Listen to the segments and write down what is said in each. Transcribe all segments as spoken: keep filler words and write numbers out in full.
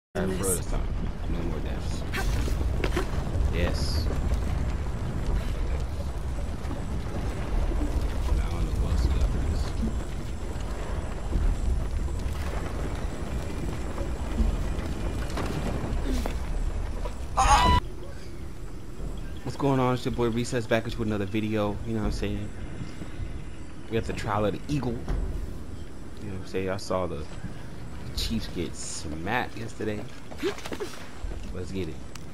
Alright, for this time. No more deaths. Yes. I don't know what else to do after this. Ah! What's going on? It's your boy Recess back into another video. You know what I'm saying? We got the trial of the eagle. You know what I'm saying? I saw the Chiefs get smacked yesterday. Let's get it.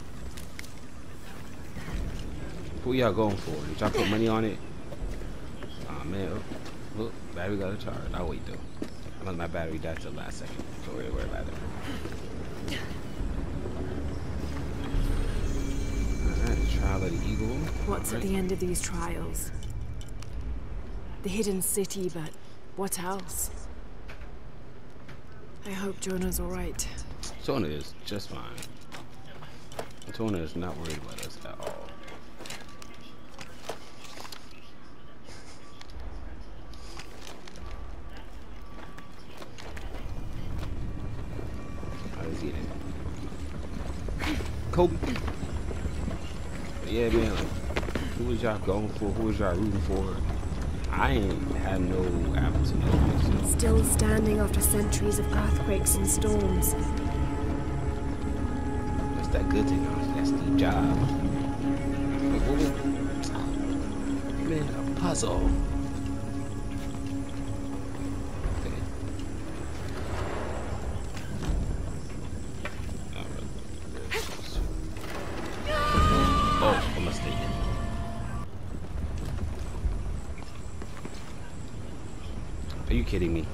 Who y'all going for? Did y'all put money on it? Aw, oh, man. Look, look, battery got a charge. I'll wait though. Unless my battery died till the last second. Don't worry about it. Alright, trial of the eagle. What's right at the end of these trials? The hidden city, but what else? I hope Jonah's alright. Jonah is just fine. Jonah is not worried about us at all. Let's get it. Kobe. But yeah, man, like, who was y'all going for? Who was y'all rooting for? I ain't had no appetite. So. Still standing after centuries of earthquakes and storms. What's that good thing now? That's Steve Jobs. Man, a puzzle. Okay. Oh, I'm mistaken. Are you kidding me?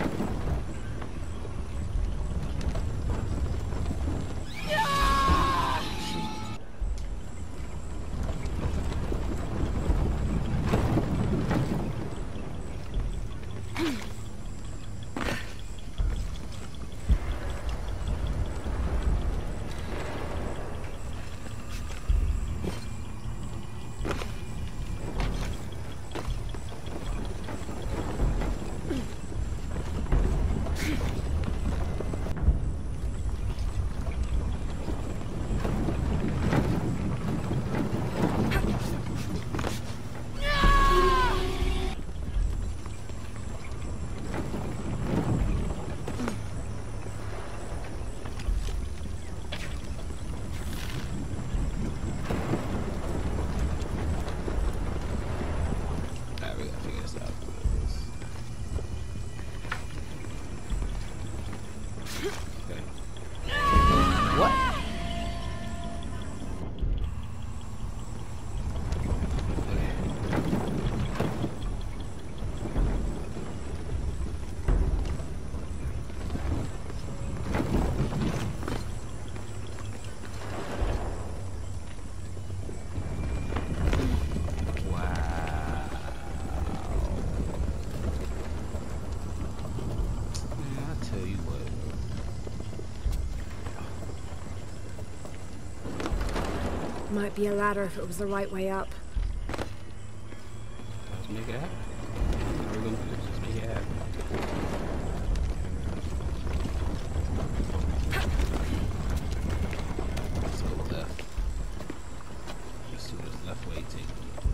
Might be a ladder if it was the right way up. Let's make it happen. We're gonna do this. Just make it happen. Let's go left. Let's see what this left way takes.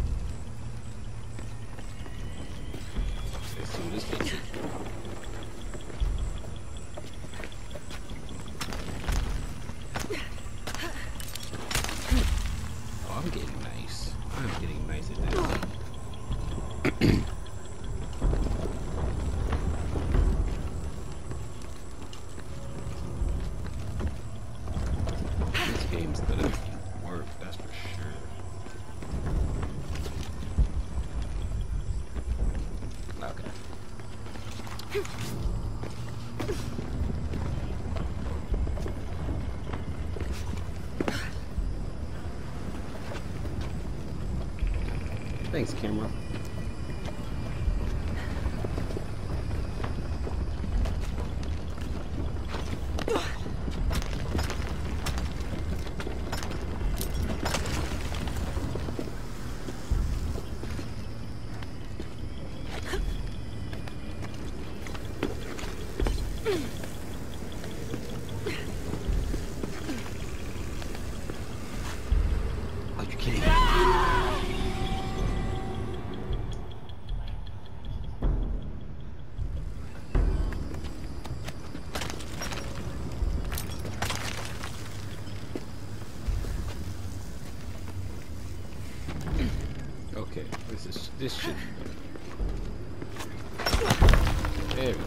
Let's see what this way takes. I'm getting nice. I'm getting nice at this. This game's gonna work, that's for sure. Okay. Thanks, camera. Are you kidding? Okay, this is this should. There we go.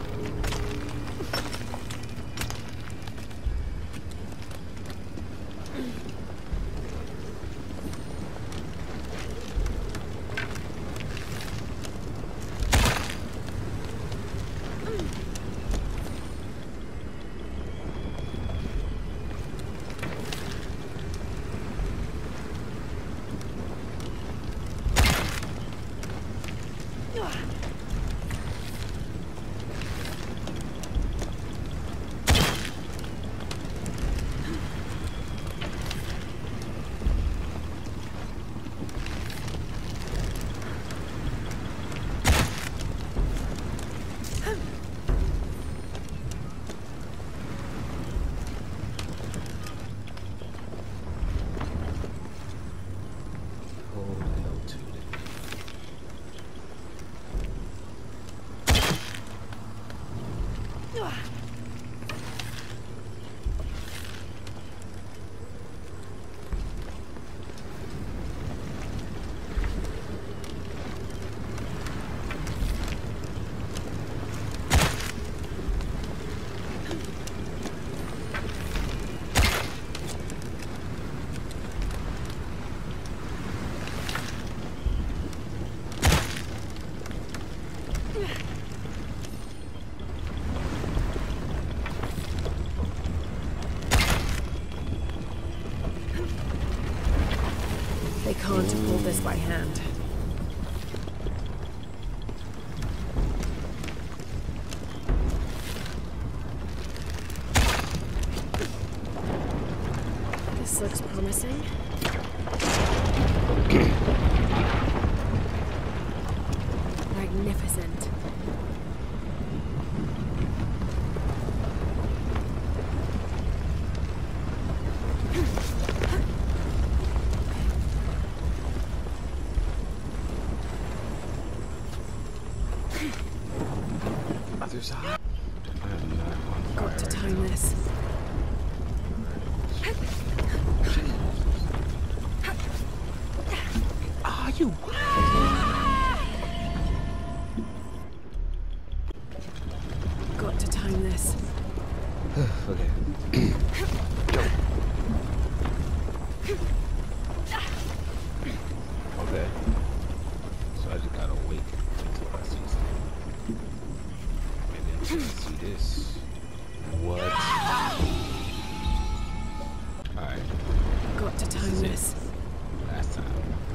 They can't pull this by hand. This looks promising. Magnificent. Other side. I am not on fire. Got to time this. Are you? Got to time this. Okay. Go. Okay. So I just gotta wait until I see something. Maybe I'm gonna see this. What? Alright. Got to time this. Last time.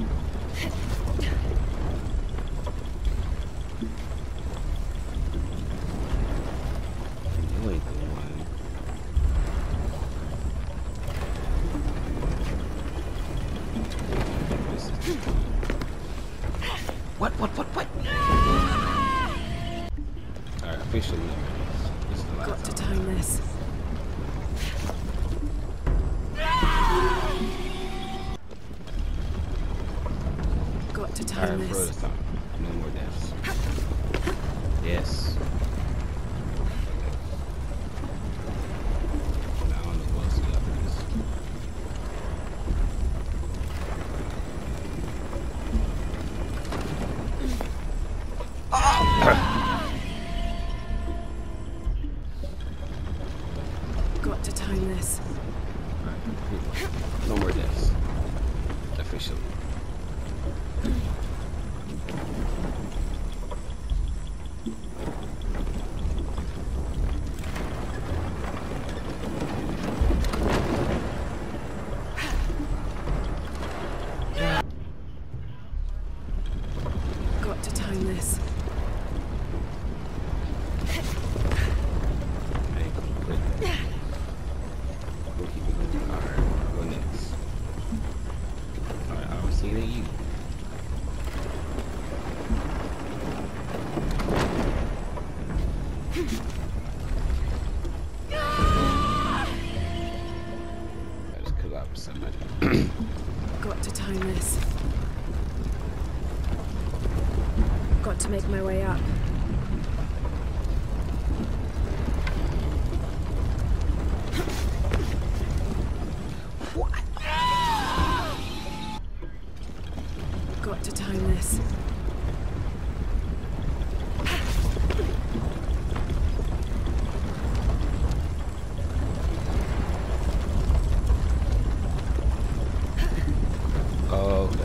You ain't the one. This is the one. What? What? What? What? Alright, officially. This is the last Got to time. time this. Got to time Alright, for this. this time. No more deaths. Yes. Now I don't know what else to do after this. Got to time this. Alright, no more deaths. Officially. Got to time this. I ain't gonna quit that. We'll keep it going. Alright, what next? Alright, I was seeing you. I just collapsed somebody. Got Got to time this. Got to make my way up. What? Got to time this. Oh, okay.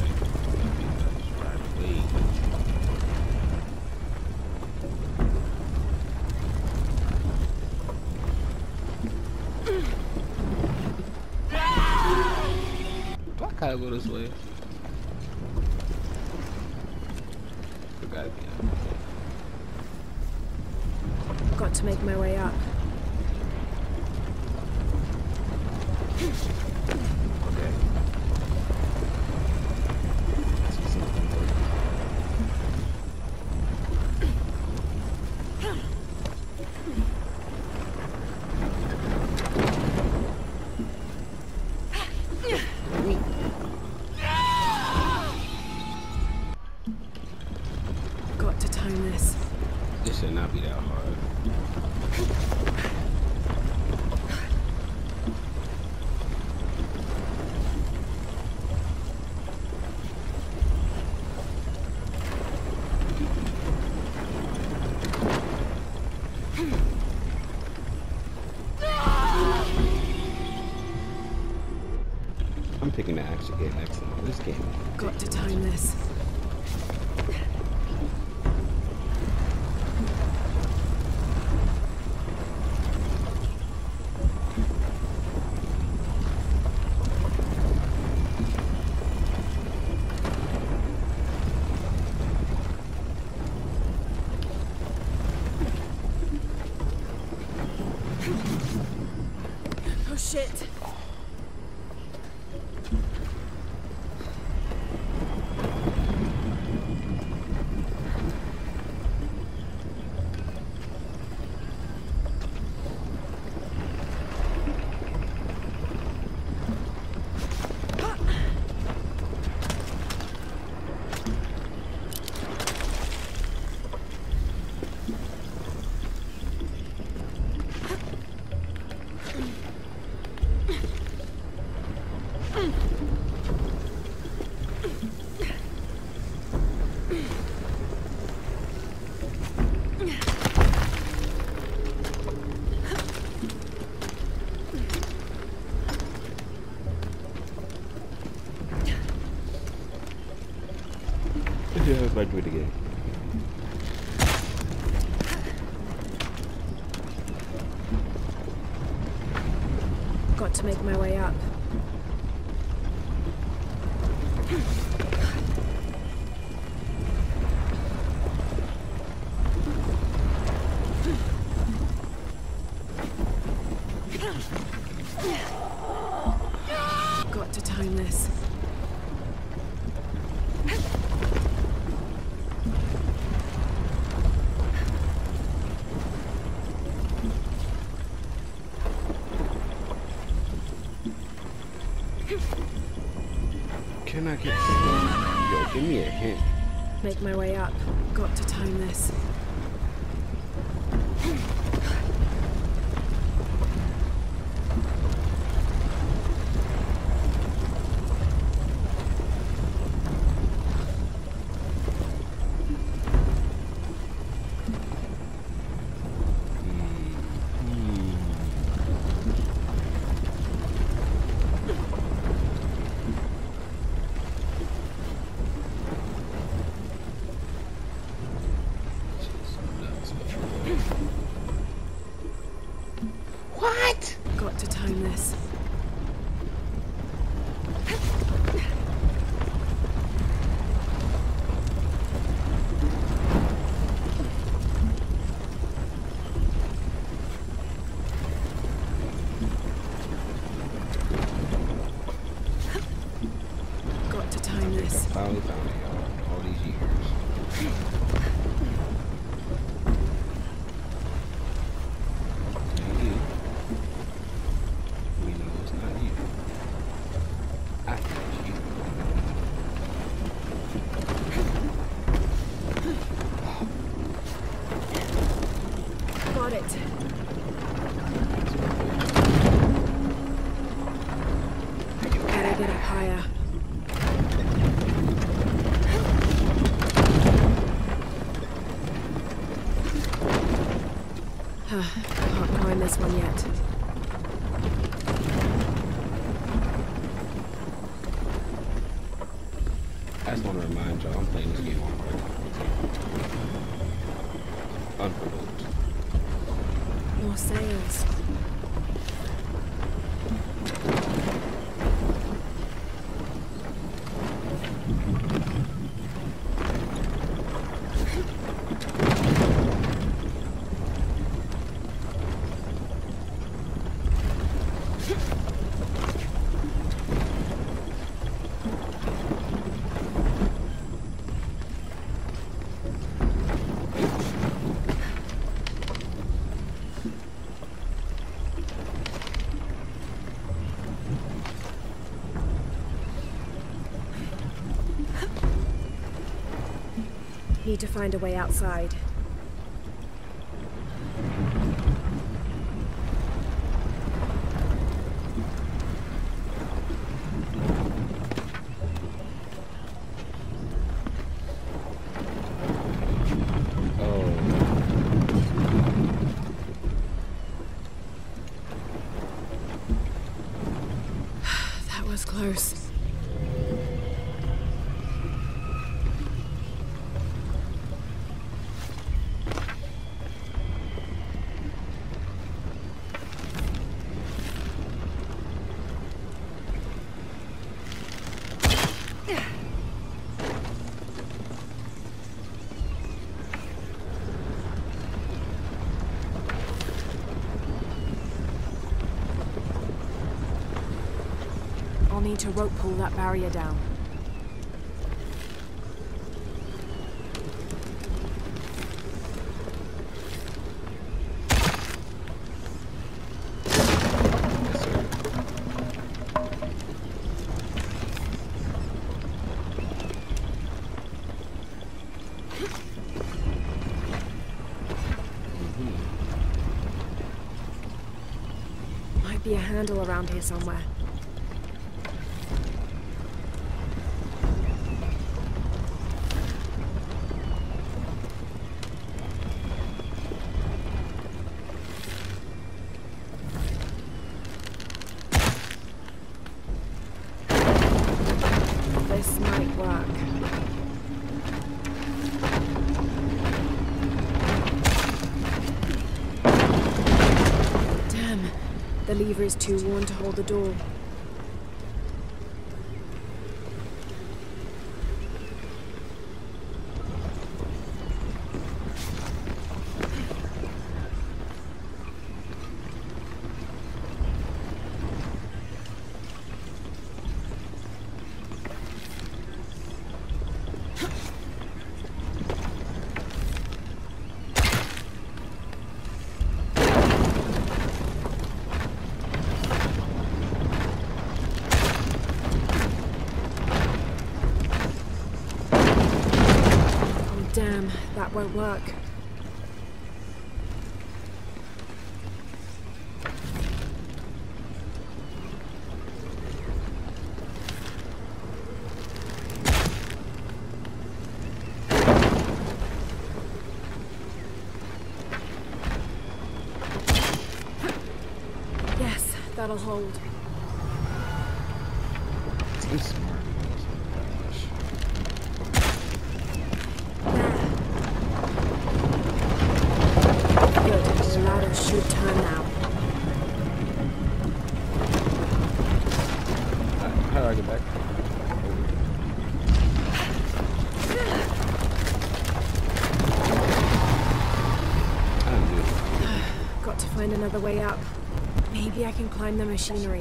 Do I gotta go this way? Forgot. Got to make my way up. Okay. Got to time this. This should not be that hard. I'm picking the action game next time. This game. Got to time this. Oh shit. Yeah, let's do it again. Got to make my way up. Got to time this. Can I get some? Yo, give me a hint. Make my way up. Got to time this. What? Got to time this. Got to time this. Finally found it, y'all. All these years. Not you. We know it's not you. I think it's you. get up higher. Can't climb this one yet. I just want to remind y'all, I'm playing this game on unprovoked. More sails. Need to find a way outside. That was close. I'll need to rope pull that barrier down. Might be a handle around here somewhere. This might work. Damn, the lever is too worn to hold the door. Damn, that won't work. Yes, that'll hold. Too smart. Should turn now. How do I get back? I'm good. Got to find another way up. Maybe I can climb the machinery.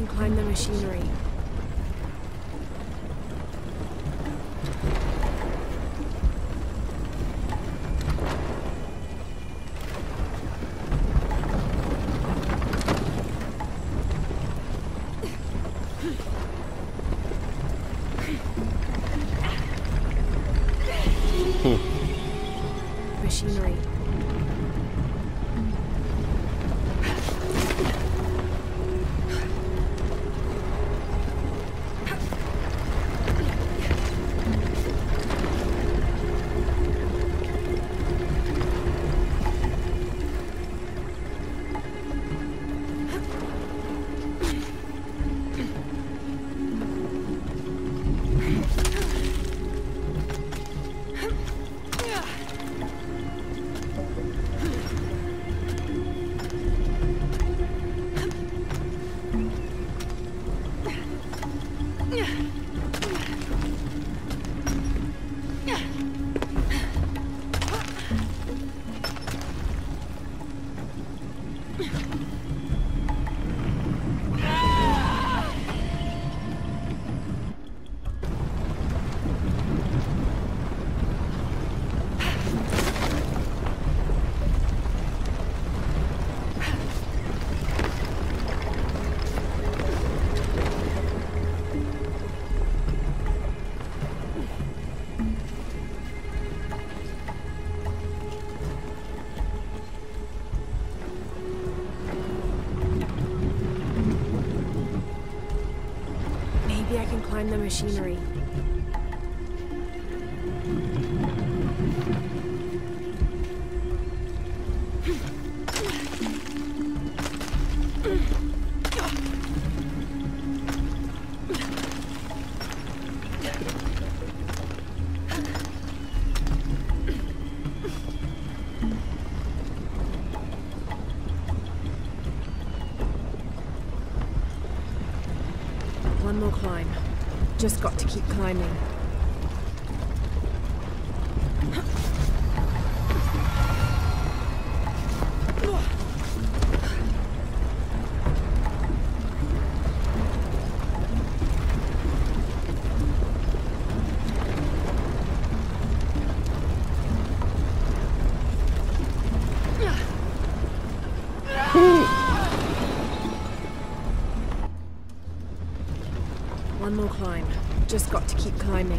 can climb the machinery. Machinery. Maybe I can climb the machinery. One more climb. Just got to keep climbing. One more climb. Just got to keep climbing.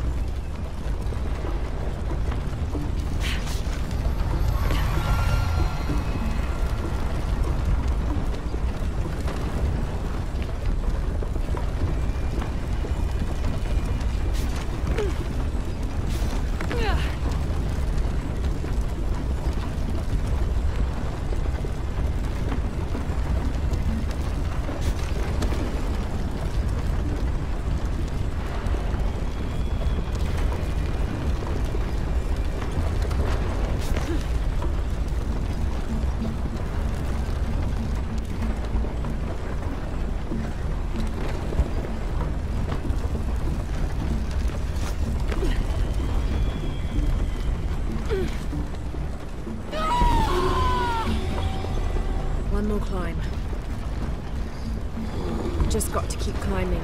One more climb. Just got to keep climbing.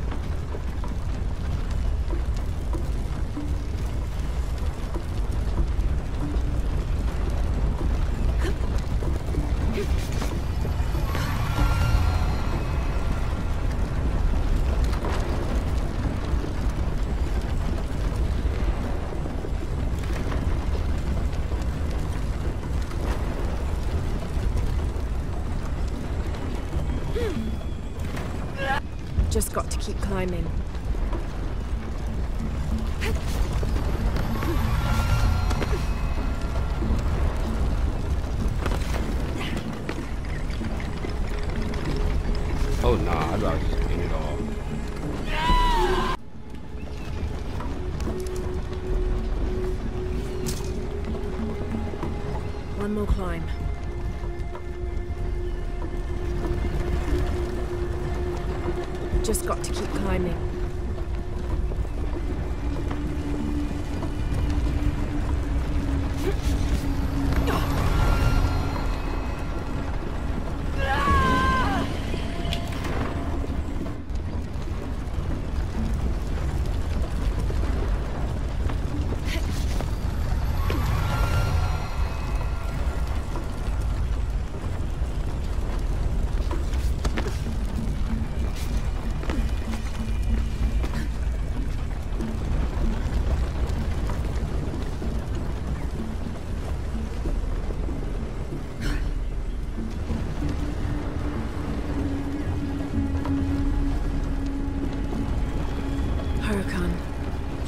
Just got to keep climbing. Oh nah, I'd rather just end it all. One more climb. Just got to keep climbing.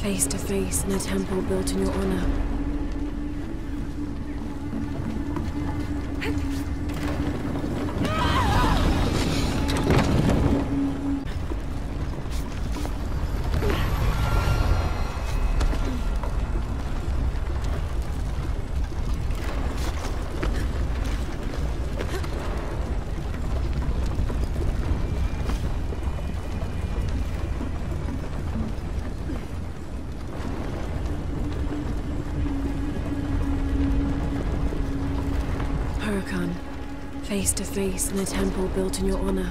Face to face in a temple built in your honor. Face to face in a temple built in your honor.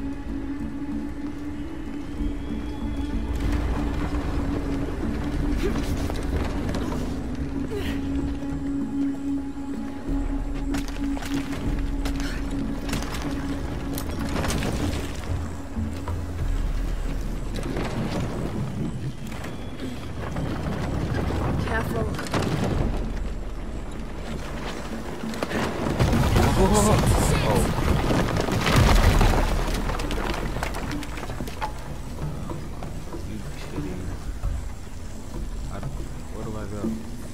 Careful. Oh. You kidding? I don't, where do I go?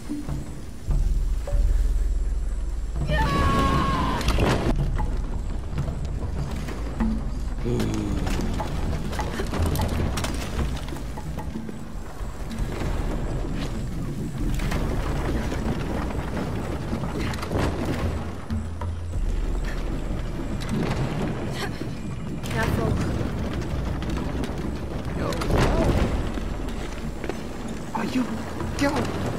You go.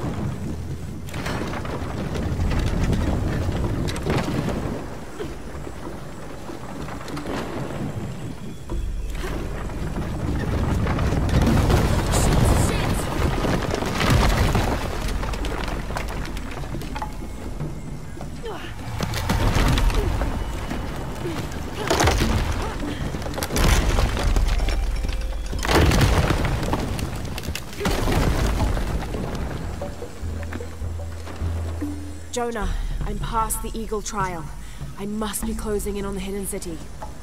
Jonah, I'm past the Eagle trial. I must be closing in on the hidden city.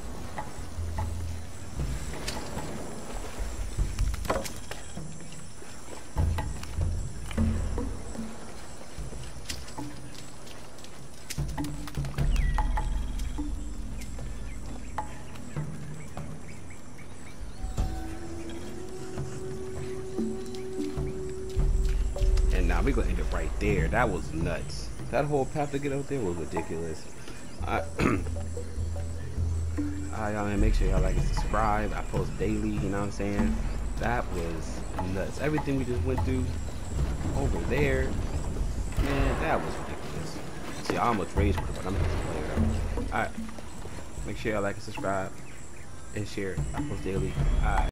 And now we're gonna end it right there. That was nuts. That whole path to get out there was ridiculous. I, I uh, make sure y'all like and subscribe. I post daily, you know what I'm saying? That was nuts. Everything we just went through over there, man, that was ridiculous. See, I almost rage quit, but I'm just playing it out. Alright. Make sure y'all like and subscribe and share. I post daily. Alright.